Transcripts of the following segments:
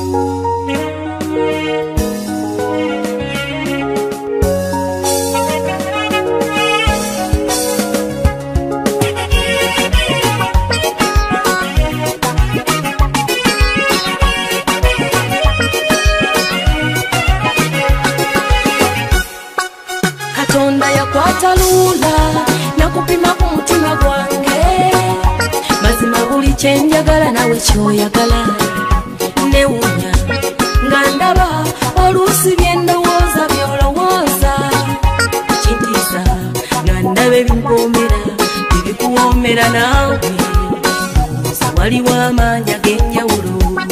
Katonda yakwata lula nakupima ku mutima gwange mazima buli kyenjagala nawe kyoyagala newunya nga ndaba oluusi byendowooza byolowooza kintiisa nga ndaba ebinkuwoomera ebikuwoomera naawe waliwo amaanyi ag'enjawulo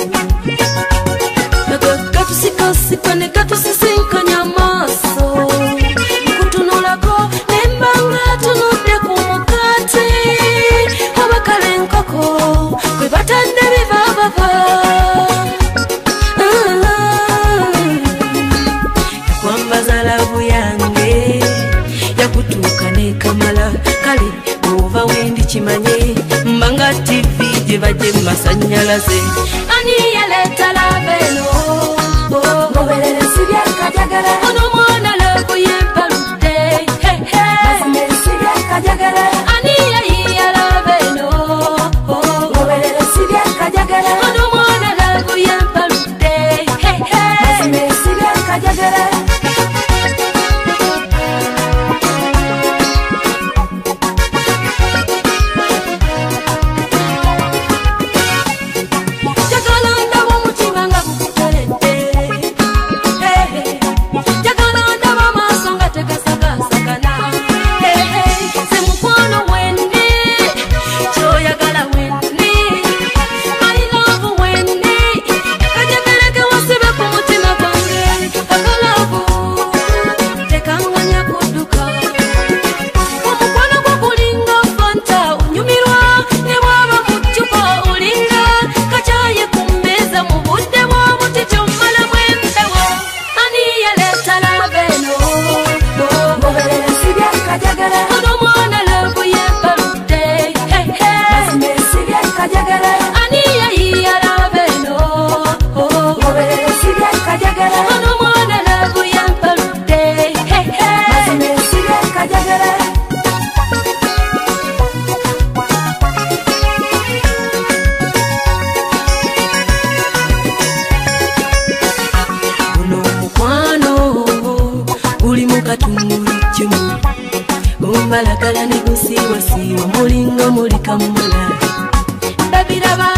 gatusikasika ne gatusisinkanya amaaso nkutunulako nembanga tunudde ku mukaate abakala enkoko kwe batadde bivaabava yakwambaza lavu yange yakutuuka nekamala kale ova wendi kimanye mbanga tivi gye bajje mu masanyalaze ani yaleeta laveno ngoberere sibyakajagala ono mwana lavu yempaludde mazimere sibyakajagala ani yayiya laveno ngoberere sibyakajagala ono mwana lavu yempaludde mazimere sibyakajagala malagala ne gusiiwa siiwa mulinga mulika mula babira